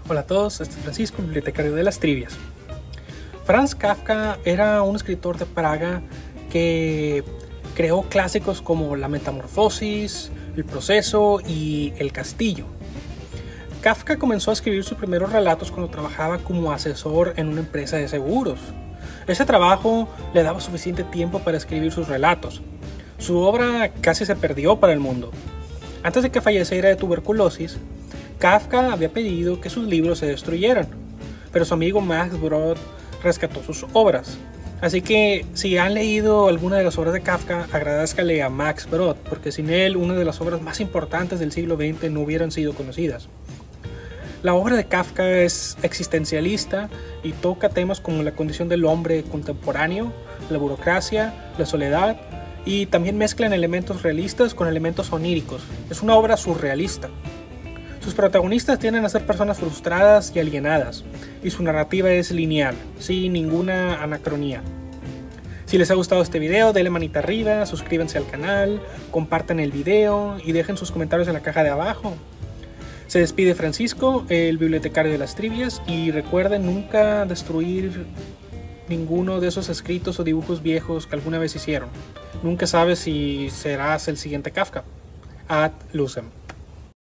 Hola a todos, este es Francisco, bibliotecario de las trivias. Franz Kafka era un escritor de Praga que creó clásicos como La Metamorfosis, El Proceso y El Castillo. Kafka comenzó a escribir sus primeros relatos cuando trabajaba como asesor en una empresa de seguros. Ese trabajo le daba suficiente tiempo para escribir sus relatos. Su obra casi se perdió para el mundo. Antes de que falleciera de tuberculosis, Kafka había pedido que sus libros se destruyeran, pero su amigo Max Brod rescató sus obras. Así que si han leído alguna de las obras de Kafka, agradezcale a Max Brod, porque sin él una de las obras más importantes del siglo XX no hubieran sido conocidas. La obra de Kafka es existencialista y toca temas como la condición del hombre contemporáneo, la burocracia, la soledad, y también mezclan elementos realistas con elementos oníricos. Es una obra surrealista. Sus protagonistas tienden a ser personas frustradas y alienadas, y su narrativa es lineal, sin ninguna anacronía. Si les ha gustado este video, denle manita arriba, suscríbanse al canal, compartan el video y dejen sus comentarios en la caja de abajo. Se despide Francisco, el bibliotecario de las trivias, y recuerden nunca destruir ninguno de esos escritos o dibujos viejos que alguna vez hicieron. Nunca sabes si serás el siguiente Kafka. Ad Lucem.